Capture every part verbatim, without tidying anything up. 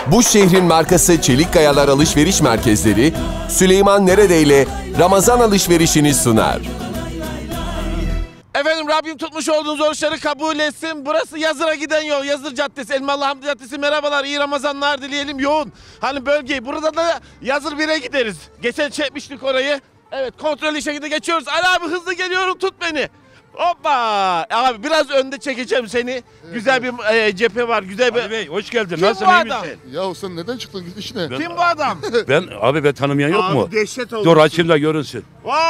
Bu şehrin markası Çelik Kayalar Alışveriş Merkezleri, Süleyman Neredeyle Ramazan alışverişini sunar. Efendim Rabbim tutmuş olduğunuz oruçları kabul etsin. Burası Yazır'a giden yol. Yazır Caddesi, Elmalı Hamdi Caddesi. Merhabalar, iyi Ramazanlar dileyelim. Yoğun. Hani bölgeyi. Burada da Yazır bir'e gideriz. Geçen çekmiştik orayı. Evet, kontrollü şekilde geçiyoruz. Ali abi hızlı geliyorum, tut beni. Hoppa! Abi biraz önde çekeceğim seni. Evet, güzel evet. bir e, cephe var. Güzel bir... Ali Bey hoş geldin. Kim nasılsın, bu iyi adam? misin? Ya sen neden çıktın git işine? Kim bu adam? Ben abi ben tanımayan yok abi, mu? Dehşet oldu. Dur açayım da görünsün.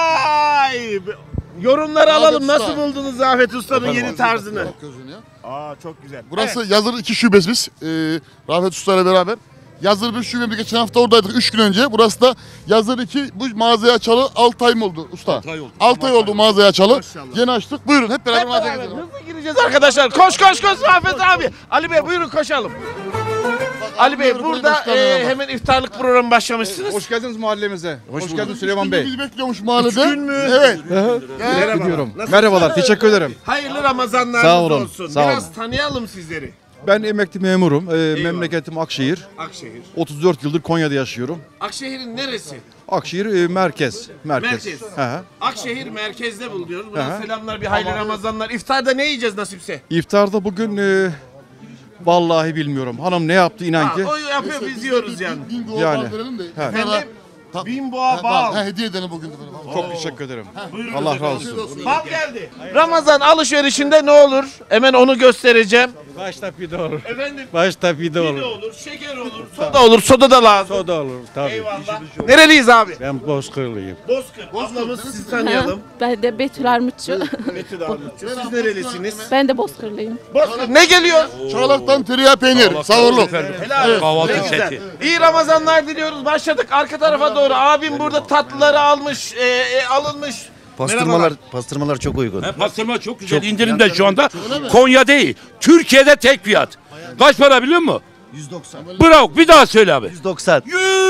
Vay! Yorumları Zafet alalım. Usta. Nasıl buldunuz Zafet Usta'nın Efendim, yeni tarzını? Bak gözünü ya. Aa çok güzel. Burası Evet. Yazır iki şubemiz. Ee, Rafet Usta ile beraber. Yazır bir şubemiz geçen hafta oradaydık üç gün önce. Burası da Yazır iki bu mağazaya açalı altı ay mı oldu usta? altı ay oldu. altı ay oldu mağazaya açalı. Maşallah. Yeni açtık. Buyurun hep beraber Hep mağazaya beraber gidelim. hızlı gireceğiz arkadaşlar. Koş koş koş Zafet abi. Ali Bey buyurun koşalım. Ali Bey burada e, hemen iftarlık programı başlamışsınız. Hoş geldiniz mahallemize. Hoş, bulduk. geldiniz Süleyman Bey. Bizi bekliyormuş mahallede. Üç gün mü? Evet. Merhaba. Gidiyorum. Nasılsınız? Merhabalar, teşekkür ederim. Hayırlı Ramazanlar Sağ olun, olsun. sağ Biraz olun. tanıyalım sizleri. Ben emekli memurum. Ee, memleketim Akşehir. Akşehir. otuz dört yıldır Konya'da yaşıyorum. Akşehir'in neresi? Akşehir e, merkez. Merkez. Merkez. Hı hı. Akşehir merkezde bulunuyoruz. Buradan Aha. selamlar, bir hayırlı Ramazanlar. İftarda ne yiyeceğiz nasipse? İftarda bugün e, vallahi bilmiyorum. Hanım ne yaptı inan Ha, ki. o yapıyor biz yiyoruz yani. Bin dolar Yani. verelim de. Ha. Efendim? Ta- Bin boğa Ha, bal. Ha, hediye edelim bugün de. böyle. Çok teşekkür ederim. Buyurun Allah efendim. razı olsun. Bal geldi. Ramazan alışverişinde ne olur? Hemen onu göstereceğim. Başta pide olur. Efendim Başta pide pide olur. olur, şeker olur, soda olur, soda da lazım. Soda olur tabii. Eyvallah. Nereliyiz abi? Ben Bozkırlıyım. Bozkır. Ablamız sizi tanıyalım. Ben de Betül Armutçu. Betül Armutçu. Siz nerelisiniz? Ben de Bozkırlıyım. Bozkır. Ne geliyor? Çağlak'tan tereyağı peynir. Savurlu. Helal olsun. Kahvaltı Ne güzel. seti. İyi Ramazanlar diliyoruz. Başladık arka tarafa doğru. Abim burada tatlıları almış, e, e, alınmış. Pastırmalar, Merhabalar. pastırmalar çok uygun. He, pastırma çok güzel indirimde şu anda. Konya değil. Türkiye'de tek fiyat. Kaç para biliyor musun? yüz doksan. Bravo bir daha söyle abi. yüz doksan.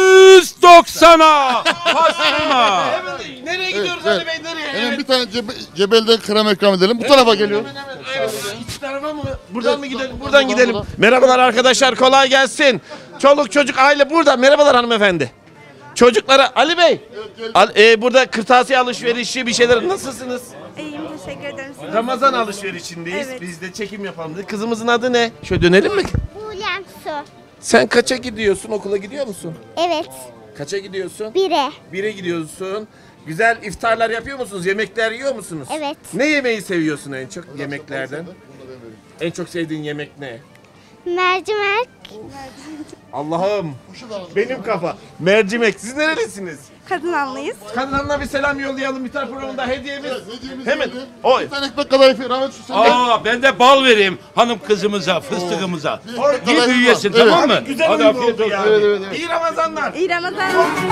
yüz doksana pastırma. Evet, nereye gidiyoruz evet. Ali Bey? Nereye? Hemen Evet. bir tane cebe, cebelden krem ikram edelim. Bu tarafa geliyor. Hemen, hemen, evet. İki tarafa mı? Buradan mı gidelim? Buradan gidelim. Merhabalar arkadaşlar, kolay gelsin. Çoluk çocuk aile burada. Merhabalar hanımefendi. Çocuklara Ali Bey. Al, e, burada kırtasiye alışverişi bir şeyler nasılsınız? İyiyim, teşekkür ederim. Siz Ramazan alışverişindeyiz. Evet. Biz de çekim yapalım dedik. Kızımızın adı ne? Şöyle dönelim mi? Bulem su. Sen kaça gidiyorsun? Okula gidiyor musun? Evet, Kaça gidiyorsun? bire. Bire gidiyorsun. Güzel iftarlar yapıyor musunuz? Yemekler yiyor musunuz? Evet. Ne yemeği seviyorsun en çok yemeklerden? En çok sevdiğin yemek ne? Mercimek. Allah'ım. Benim kafa. Mercimek. Siz nerelisiniz? Kadın anlayız. Kadınlarına bir selam yollayalım. İftar programında hediyemiz. Hemen. Oy. Bir tane ekmek kadayıfı. Rahmet şu sen de. Aa ben de bal vereyim hanım kızımıza, fıstığımıza. İyi büyüyesin Evet. tamam mı? Güzel Hadi uyum afiyet oldu olsun. yani. Evet, evet, evet. İyi Ramazanlar. İyi Ramazan.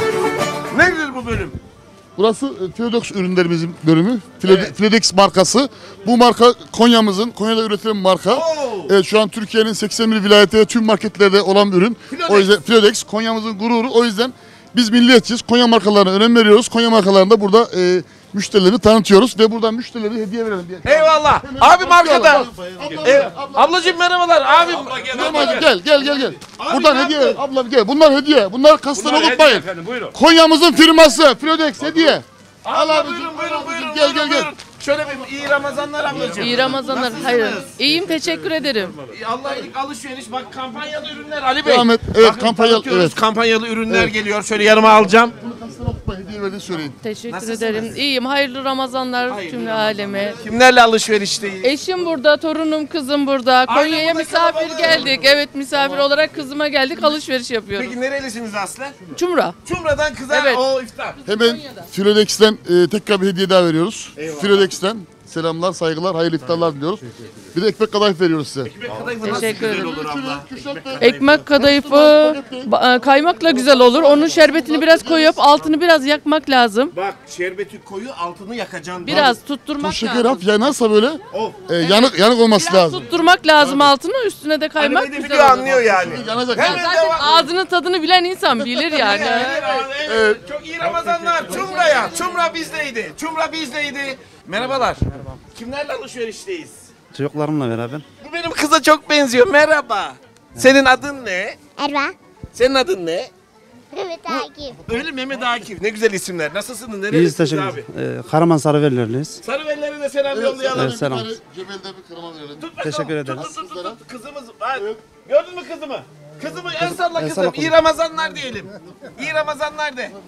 Nedir bu bölüm? Burası e, Filodex ürünlerimizin bölümü. Filode- Filodex markası. Bu marka Konya'mızın, Konya'da üretilen marka. Oo. Evet, şu an Türkiye'nin seksen bir vilayette ve tüm marketlerde olan bir ürün. Filodex. O yüzden Filodex Konya'mızın gururu. O yüzden biz milliyetçiyiz. Konya markalarına önem veriyoruz. Konya markalarını da burada e, müşterileri tanıtıyoruz ve buradan müşterilere hediye verelim diye. Eyvallah. Abim arkada. Abla, Evet. Ablacığım merhabalar. Abim. Gel gel gel gel. gel. Abi Buradan ne hediye yaptın? ver. Ablam gel. Bunlar hediye. Bunlar kastan Bunlar hediye unutmayın. efendim buyurun. Konya'mızın firması Filodex hediye. Al Abla, abicim. buyurun buyurun buyurun. Gel gel gel. Şöyle bir iyi Ramazanlar ablacığım. İyi Ramazanlar. Nasılsınız? Hayır. İyiyim, teşekkür ederim. Allah iyilik alışveriş. Bak kampanyalı ürünler Ali Bey. Devam et. Evet, Bakın, kampanyalı, tanıtıyoruz. evet. Kampanyalı ürünler Evet. geliyor. Şöyle yanıma alacağım. Kastan unutma hediye verdiğini söyleyin. Teşekkür Nasılsınız? ederim. İyiyim. Hayırlı Ramazanlar Hayırlı cümle Ramazanlar. aleme. Kimlerle alışverişteyiz? Eşim burada, torunum, kızım burada. Konya'ya burada misafir kalabalık. geldik. Evet, misafir olarak kızıma geldik. Alışveriş yapıyoruz. Peki nerelisiniz aslen? Çumra. Çumra'dan kıza Evet. o iftar. Hemen Filodex'ten e, tekrar bir hediye daha veriyoruz. Filodex'ten selamlar, saygılar, hayırlı iftarlar diliyoruz. Bir de ekmek kadayıf veriyoruz size. Teşekkür ederim. Olur abla. Ekmek kadayıfı ba- kaymakla güzel olur. Onun şerbetini biraz koyup altını biraz yakmak lazım. Bak şerbeti koyu altını yakacaksın. Biraz tutturmak Şeker lazım. hafif yanarsa böyle Of. e, yanık yanık olması Biraz lazım. tutturmak lazım altını, üstüne de Ali kaymak Bey de güzel biliyor olur. anlıyor yani. Yanacak. Hemen Zaten devam. ağzının tadını bilen insan bilir yani. Evet, evet. Çok iyi Ramazanlar. Çumra'ya. Çumra bizdeydi. Çumra bizdeydi. Merhabalar. Kimlerle alışverişteyiz? Çocuklarımla beraber. Bu benim kıza çok benziyor. Merhaba. Senin adın ne? Erva. Senin adın ne? Evet Akif. Öyle Mehmet Akif. Ne güzel isimler. Nasılsınız? İyiyiz, Nerelisiniz teşekkür abi? ederim. Ee, Karaman Sarıvelilerliyiz. Sarıvelilerine de selam yollayalım. Evet, selam. Cebelde bir kırma verelim. Tut bakalım. Teşekkür Tut, ederiz. Tut, tut, tut, tut. Kızımız var. Gördün mü kızımı? Kızımı el salla el kızım. salla İyi Ramazanlar diyelim. İyi Ramazanlar de.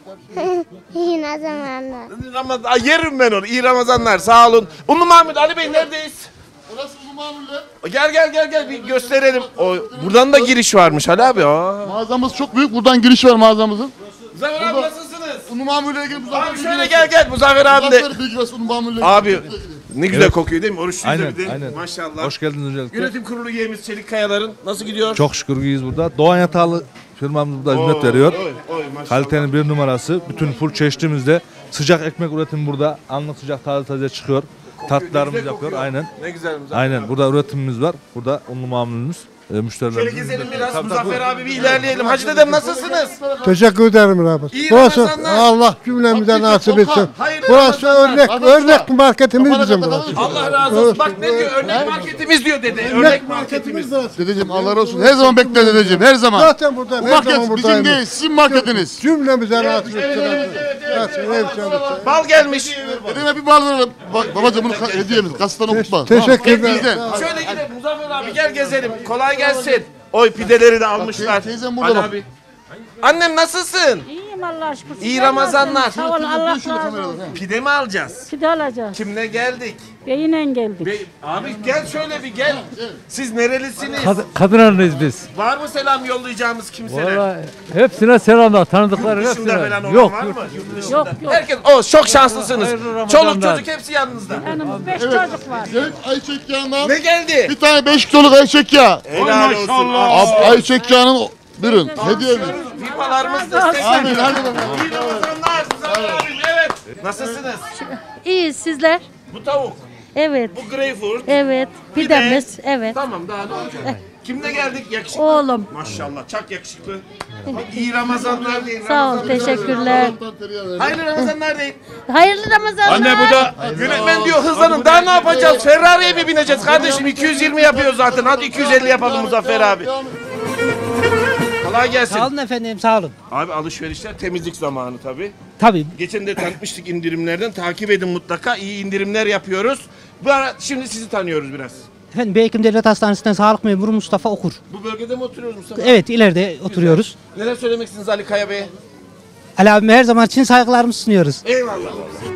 İyi ne zamanlar. Ramazan, Ay, yerim ben onu. İyi Ramazanlar. Sağ olun. Unu Mahmut Ali Bey neredeyiz? Burası bu mamuller. Gel gel gel gel bir gösterelim. O, buradan da giriş varmış Ali abi. Aa. Mağazamız çok büyük. Buradan giriş var mağazamızın. Muzaffer abi nasılsınız? Unu mamulle ilgili Muzaffer Abi şöyle gel gel Muzaffer abi de. Muzaffer bilgi versin unu mamulle Abi ne güzel kokuyor değil mi? Oruçluyuz da Aynen, bir de. aynen. Maşallah. Hoş geldiniz öncelikle. Yönetim kurulu üyemiz Çelik Kayalar'ın nasıl gidiyor? Çok şükür iyiyiz burada. Doğan Yatağlı firmamız burada hizmet veriyor. Oy, oy, maşallah. Kalitenin bir numarası. Bütün full çeşitimizde. Sıcak ekmek üretimi burada. Anlık sıcak taze taze çıkıyor. Tatlılarımız Güzel yapıyor. kokuyor. Aynen. Ne güzel Muzaffer Aynen. abi. Burada üretimimiz var. Burada unlu mamulümüz. E, müşterilerimiz. Şöyle gezelim biraz Muzaffer abi bir ilerleyelim. Hacı dedem nasılsınız? Teşekkür ederim Rabbim. İyi Burası Ramazanlar. Allah cümlemize nasip etsin. Hayırlı Burası Ramazanlar. örnek Arkadaşlar, örnek marketimiz bizim burası. Allah razı olsun. Bak ne diyor? Örnek marketimiz diyor dede. Örnek marketimiz. Dedeciğim Allah razı olsun. Her zaman bekle dedeciğim. Her zaman. Zaten buradayım. Bu Her zaman market bizim buradayım. değil. Sizin marketiniz. Cümlemize nasip etsin. Evet evet evet. Evet, evet, evet. Bal gelmiş. Dedeme bir bal verelim. Bak babacığım bunu ka- hediyemiz. Kastan okutma. Teşekkür ederim. Bizden. Şöyle gidelim Muzaffer abi gel gezelim. Kolay gelsin. Oy pideleri de almışlar. teyzem burada Ali bak. abi. Annem nasılsın? İyiyim Allah aşkına. İyi Ramazanlar. Sağ ol Allah razı olsun. Pide mi alacağız? Pide alacağız. Kimle geldik? Beyinle geldik. Be- abi gel şöyle bir gel. Siz nerelisiniz? Kadınlarınız biz. Var mı selam yollayacağımız kimseler? Vallahi hepsine selamlar. Tanıdıkları Yurt dışında hepsine. falan olan Yok var yok. mı? Yurt dışında. Yok yok. Herkes o çok şanslısınız. Hayırlı Ramazanlar. Çoluk çocuk hepsi yanınızda. Hanım beş çocuk var. Evet ayçiçek yağından Ne geldi? bir tane beş kiloluk ayçiçek yağı. Helal olsun. Ab ayçiçek yağının bürün. Hediye mi? Firmalarımız da Amin. destekler. Hadi bakalım. İyi Ramazanlar. Muzaffer abim evet. Nasılsınız? İyi sizler? Bu tavuk, Evet. bu greyfurt. Evet. Pidemiz. Evet. Tamam daha ne olacak? Kimle geldik? Yakışıklı. Oğlum. Maşallah çok yakışıklı. İyi Ramazanlar deyin. Sağ ol. Ramazanlar. Teşekkürler. Hayırlı Ramazanlar deyin. Hayırlı Ramazanlar. Anne bu da Yönetmen diyor hızlanın. Daha ne yapacağız? Ferrari'ye mi bineceğiz kardeşim? iki yüz yirmi yapıyor zaten. Hadi iki yüz elli yapalım Muzaffer abi. Kolay gelsin. Sağ olun efendim, sağ olun. Abi alışverişler temizlik zamanı tabii. Tabii. Geçen de tanıtmıştık indirimlerden. Takip edin mutlaka. İyi indirimler yapıyoruz. Bu ara şimdi sizi tanıyoruz biraz. Efendim Beykim Devlet Hastanesi'nden sağlık memuru Mustafa Okur. Bu bölgede mi oturuyoruz Mustafa? Evet, ileride oturuyoruz. Neler söylemek istediniz Ali Kaya Bey'e? Ali abime her zaman için saygılarımızı sunuyoruz. Eyvallah.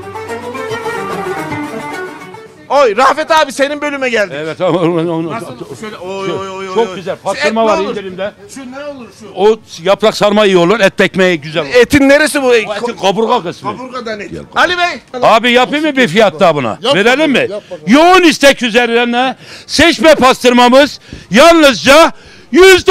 Oy Rafet abi senin bölüme geldik. Evet ama onu, onu- Nasıl? Şöyle oy oy oy oy. çok oy. güzel. Şu Pastırma et var ne olur? indirimde. Şu ne olur şu? O yaprak sarma iyi olur, et ekmeği güzel olur. Etin neresi bu? O etin kaburga kısmı. Kaburgadan et. Ali Bey. Abi yapayım mı bir fiyat daha buna? Yap Verelim mi? bakalım, yap bakalım. Yoğun istek üzerine seçme pastırmamız yalnızca yüz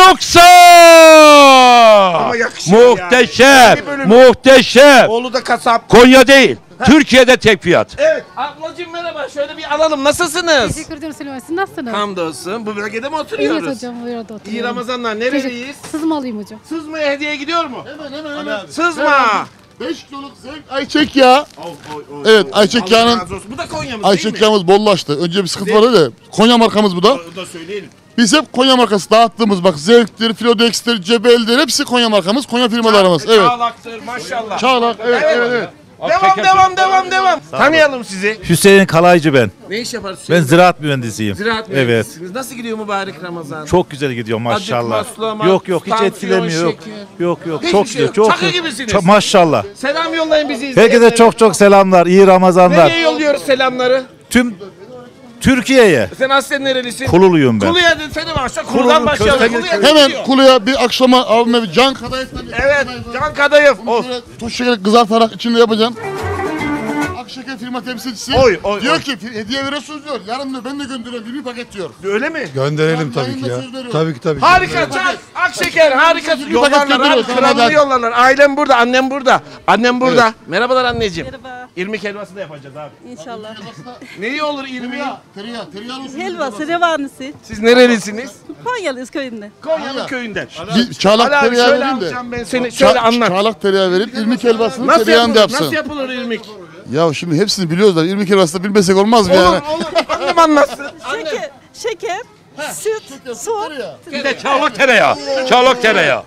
doksan. Ama yakışıyor Muhteşem, yani. Bir bölüm- muhteşem. Oğlu da kasap. Konya değil, Türkiye'de tek fiyat. Evet. Ablacığım merhaba. Şöyle bir alalım. Nasılsınız? Teşekkür ederim Süleyman. Siz nasılsınız? Hamdolsun. Bu bölgede mi oturuyoruz? Evet hocam. Buyurun da oturuyorum. İyi Ramazanlar. Nereliyiz? Sızmalıyım hocam. Sızma'ya hediye gidiyor mu? Hemen hemen hemen. Sızma. beş kiloluk zevk ayçiçek yağı. Oy, oy, oy, Evet, oy. ayçiçek Allah yağının- razı olsun. Bu da Konya'mız değil mi? Ayçiçek yağımız bollaştı. Önce bir sıkıntı vardı da. Konya markamız bu da. O da söyleyelim. Biz hep Konya markası dağıttığımız bak Zevk'tir, Filodex'tir, Cebel'dir hepsi Konya markamız, Konya firmalarımız. Evet. Çağlak'tır maşallah. Çağlak, evet, evet, evet. Devam devam devam devam. Tanıyalım sizi. Hüseyin Kalaycı ben. Ne iş yaparsınız? Ben ziraat mühendisiyim. Ziraat Evet. mühendisiniz. Nasıl gidiyor mübarek Ramazan? Çok güzel gidiyor maşallah. Acık, maslama, Yok yok hiç tansiyon, etkilemiyor. Yok şeker. yok yok. Hiçbir Çok şey güzel. yok. Çok Çakı güzel. gibisiniz. Çok- maşallah. Selam yollayın bizi izleyenlere. Herkese çok çok selamlar. İyi Ramazanlar. Nereye yolluyoruz selamları? Tüm Türkiye'ye. Sen aslen nerelisin? Kululuyum ben. Kuluya desene başla. Kuludan Kululu, başlayalım. köfte Kuluya Hemen gidiyor. Kulu'ya bir akşama abime bir can kadayıftan Evet. Can Kadayıf. Of. toz şeker kızartarak içinde yapacaksın. Akşeker firma temsilcisi Oy, oy, diyor oy. ki hediye veriyorsunuz diyor. Yarın diyor ben de gönderiyorum bir paket diyor. Öyle mi? Gönderelim tabii ki ya. Tabii ki tabii ki. Harika Can. Akşeker harika. paket Yollarlar abi. gönderiyoruz. Kralını Hadi. yollarlar. Ailem burada. Annem burada. Annem burada. Evet. Merhabalar anneciğim. Merhaba. İrmik helvası da yapacağız abi. İnşallah. Neyi olur irmiğin? Tereyağı, tereyağı, tereyağı olsun. Helvası, revanisi. Siz nerelisiniz? Konyalıyız köyünde. Konya'nın köyünden. Bir çağlak Ali abi tereyağı şöyle vereyim de. alacağım ben seni. Şöyle Ça- anlat. Çağlak tereyağı verip irmik helvasını Nasıl tereyağını da yapılır? yapsın. Nasıl yapılır irmik? Ya şimdi hepsini biliyoruz da irmik helvası da bilmesek olmaz mı Olur yani? olur. Annem anlatsın. Annem. Şeker, süt, su. Bir de çağlak tereyağı. Çağlak tereyağı. İyi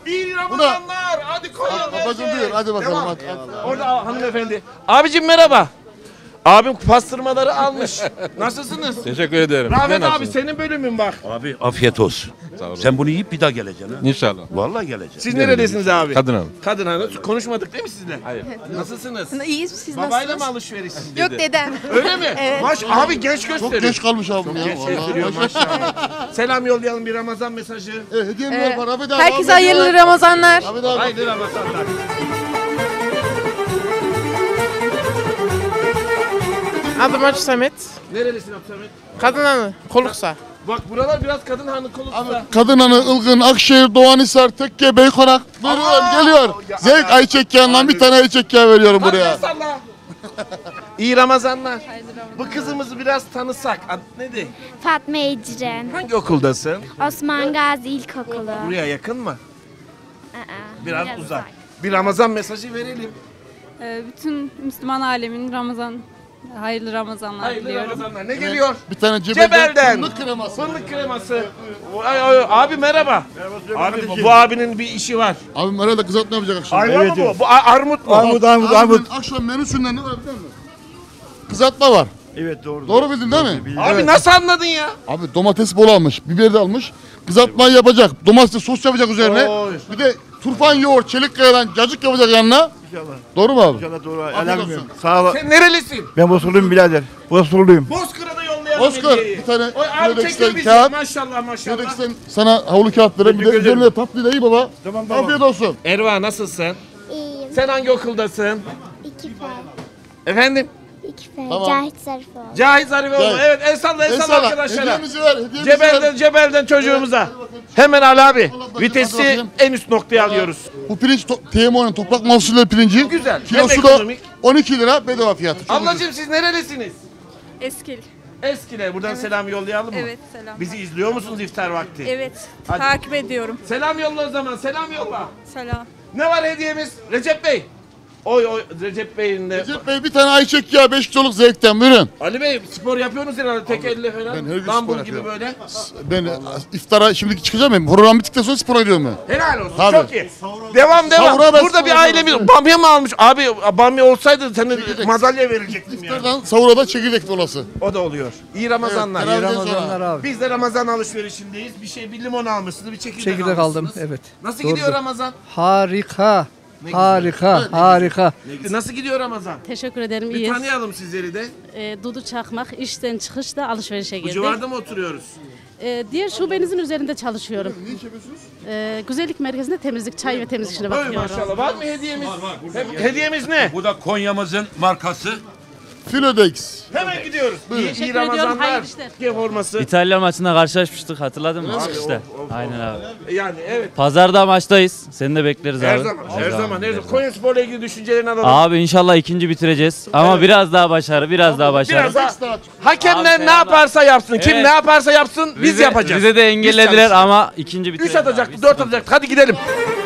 Ramazanlar. Hadi Konya Babacım merkez. buyur hadi bakalım Devam. hadi. hadi. Orada hanımefendi. Abicim merhaba. Abim pastırmaları almış. Nasılsınız? Teşekkür ederim. Rahmet abi senin bölümün bak. Abi afiyet olsun. Sen bunu yiyip bir daha geleceksin ha. İnşallah. Vallahi geleceksin. Siz neredesiniz abi? Kadın abi. Kadın hanım. Konuşmadık değil mi sizinle? Hayır. Nasılsınız? İyiyiz siz Babayla mı alışveriş sizde Yok de? dedem. Öyle mi? Evet. Maş abi genç gösteriyor. Çok geç kalmış abim ya. Genç vallahi. gösteriyor maşallah. Selam yollayalım bir Ramazan mesajı. E, hediye mi var Ahmet abi? Herkese Ahmet hayırlı abi. Ramazanlar. Ahmet abi. Hayırlı Ramazanlar. Adım Acı Samet. Nerelisin Abdülhamit? Kadın hanı. Koluksa. Bak buralar biraz kadın hanı konusunda. Kadınanı, Ilgın, Akşehir, Doğanhisar, Tekke, Beykonak. Buyurun geliyor. ya- Zevk ayçekkanından bir tane ayçekken veriyorum Hadi buraya. el salla. İyi Ramazanlar. Bu kızımızı biraz tanısak. Ad nedir? Fatma Ecren. Hangi okuldasın? Osman Gazi İlkokulu. Buraya yakın mı? Aa, Biraz, uzak. Bir Ramazan mesajı verelim. Ee, bütün Müslüman alemin Ramazan, hayırlı Ramazanlar Hayırlı diliyorum. Ramazanlar. Ne geliyor? Bir tane cebelden, Cebelden. fındık kreması. Fındık kreması. Ay, ay, abi merhaba. Abi bu, bu abinin bir işi var. Abim herhalde kızartma yapacak akşam. Ayva mı bu? Bu a- armut mu? Armut, armut, armut. Akşam menüsünden ne var biliyor musun? Kızartma var. Evet doğru. Doğru bildin değil mi? Abi nasıl anladın ya? Abi domates bol almış, biber de almış. Kızartmayı yapacak, domates sos yapacak üzerine. Oy. Bir de turfan yoğurt, çelikkaya'dan cacık yapacak yanına. İnşallah. Doğru mu abi? İnşallah doğru. Afiyet Elhamdülillah. olsun. Sağ ol. Sen nerelisin? Ben Bozkurluyum birader. Bozkurluyum. Bozkır'a da yollayalım Bozkır, hediyeyi. bir tane Oy, abi Fredex'ten çekiyor bizi. kağıt. Maşallah maşallah. Fredex'ten sana havlu kağıt verelim. Bir de Teşekkür ederim. üzerine tatlı da iyi baba. Tamam, tamam. Afiyet olsun. Erva nasılsın? İyiyim. Sen hangi okuldasın? İki fel. Efendim? İki fel. Tamam. Cahit Zarifoğlu. Cahit Zarifoğlu. Cahit. Evet el salla el salla Esala, arkadaşlara. hediyemizi ver, hediyemizi Cebelden ver. cebelden çocuğumuza. Hemen Ali abi. Hadi bakayım, hadi Vitesi bakayım. en üst noktaya alıyoruz. Bu pirinç to- T M O'nun toprak mahsulleri pirinci. Güzel, hem Kilosu da ekonomik. on iki lira bedava fiyatı. Çok ucuz. Ablacığım siz nerelisiniz? Eskil. Eskile. Buradan selam yollayalım mı? Evet selam. Bizi izliyor musunuz iftar vakti? Evet Hadi. takip ediyorum. Selam yolla o zaman. Selam yolla. Selam. Ne var hediyemiz? Recep Bey. Oy oy Recep Bey'in de. Recep Bey bir tane ayçek ya beş kiloluk zevkten buyurun. Ali Bey spor yapıyorsunuz herhalde tek elle falan. ben her gün Dumbbell spor gibi yapıyorum. böyle. Ben e, iftara şimdi çıkacağım ya. Program bittikten sonra spora gidiyorum ben. Helal olsun. Tabii. Çok iyi. Devam devam. Sahura ben Burada spor bir ailemiz yapıyorum. bamya mı almış? Abi bamya olsaydı sana Çekirdek. madalya verecektim ya. İftardan sahura da çekirdek dolası. O da oluyor. İyi Ramazanlar. Evet, teravihden sonra. abi. Biz de Ramazan alışverişindeyiz. Bir şey bir limon almışsınız, bir çekirdek, Çekirdek aldım. almışsınız. Evet. Nasıl Doğrudur. gidiyor Ramazan? Harika. Ne güzel. Harika. Harika. Nasıl gidiyor Ramazan? Teşekkür ederim. Bir İyiyiz. tanıyalım sizleri de. Ee, Dudu Çakmak, işten çıkışta alışverişe Bu girdik. civarda mı oturuyoruz? Ee, diğer şubenizin üzerinde çalışıyorum. Ne iş yapıyorsunuz? Ee, güzellik merkezinde temizlik, çay ve temizlik işine Oy bakıyorum. maşallah. Var mı hediyemiz? He- hediyemiz ne? Bu da Konya'mızın markası. Filodex. Hemen gidiyoruz. İyi, iyi Teşekkür ediyorum, Ramazanlar. hayırlı işler. G forması. İtalya maçında karşılaşmıştık hatırladın mı? Abi, Çıkışta. of, of, Aynen abi. Yani evet. Pazarda maçtayız. Seni de bekleriz Her abi. zaman, her zaman, her zaman. Konya Spor'la ilgili düşüncelerini alalım. Abi inşallah ikinci bitireceğiz. Ama biraz daha başarı, biraz daha başarı. Biraz daha. Hakemler Abi, ne yaparsa yapsın. Kim Evet. ne yaparsa yapsın biz Bize- yapacağız. Bize de engellediler çalışacağız. ama ikinci üç bitireceğiz. atacaktı, dört atacaktı. Hadi gidelim.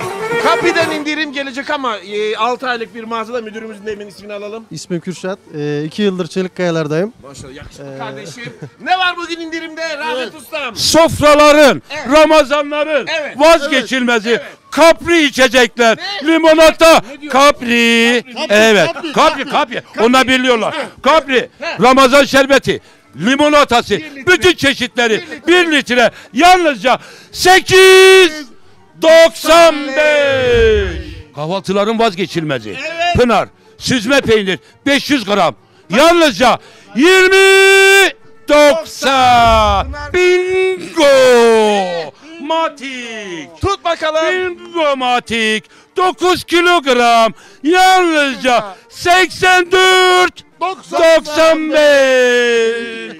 Kapıdan indirim gelecek ama e, altı aylık bir mağazada müdürümüzün de hemen ismini alalım. İsmim Kürşat. Ee, iki yıldır Çelikkayalar'dayım. Maşallah yakışıklı kardeşim. Ne var bugün indirimde Rahmet Ustam? Sofraların, Evet. Ramazanların Evet. vazgeçilmezi. Evet. Kapri içecekler, Ne? limonata, Ne diyor? kapri. Evet, kapri, kapri, kapri. kapri. Onlar biliyorlar. Kapri, He. Ramazan şerbeti, limonatası, Bir litre. bütün çeşitleri Bir litre. bir litre yalnızca sekiz doksan beş. Kahvaltıların vazgeçilmezi. Evet. Pınar, süzme peynir beş yüz gram. Yalnızca yirmi doksan. Pınar. Bingo! Matik. Tut bakalım. Bingo Matik. dokuz kilogram. Yalnızca seksen dört doksan beş.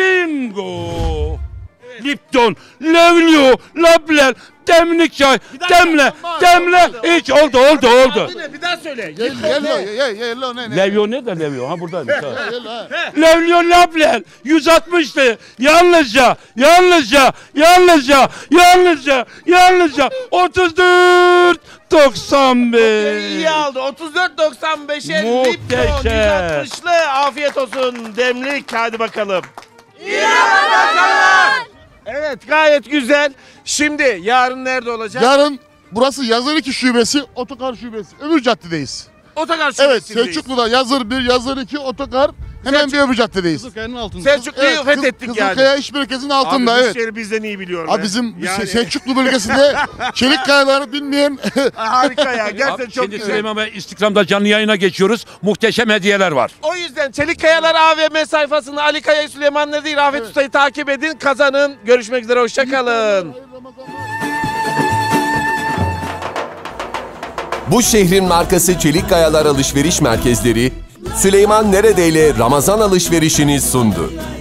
Bingo. Lipton, Levlio, Labler, demlik çay, daha demle, söyle, olmaz, demle, olmaz. iç oldu, oldu, oldu. Adı ne? Bir daha söyle. Gel gel lo ye ye lo ne ne. Levio ne de Levio? Ha buradaymış. ha. Gel lo, ha. Levlio Labler yüz altmıştı. Yalnızca, yalnızca, yalnızca, yalnızca, yalnızca otuz dört doksan beş. İyi aldı. otuz dört doksan beşe Muhteşem. Lipton yüz altmışlı. Afiyet olsun demlik. Hadi bakalım. İyi Ramazanlar. Evet gayet güzel. Şimdi yarın nerede olacak? Yarın burası Yazır iki şubesi, Otokar şubesi. Öbür caddedeyiz. Otokar Evet, şubesindeyiz. Selçuklu'da Yazır bir, Yazır iki, Otokar. Hemen Selçuk- bir öbür caddedeyiz. Kızılkaya'nın altında. Selçuklu'yu Evet, fethettik Kız- yani. Kızılkaya İş Merkezi'nin altında, Abi evet. bu şehri bizden iyi biliyor. Abi be. bizim Yani- Selçuklu bölgesinde çelik kayalarını bilmeyen Harika ya, gerçekten Abi çok şimdi güzel. Süleyman Bey İstikram'da canlı yayına geçiyoruz. Muhteşem hediyeler var. O yüzden Çelik Kayalar A V M sayfasını Ali Kaya, Süleyman Nerede, Rafet Usta'yı takip edin, kazanın. Görüşmek üzere, hoşçakalın. Bu şehrin markası Çelik Kayalar Alışveriş Merkezleri, Süleyman Neredeyle Ramazan alışverişini sundu.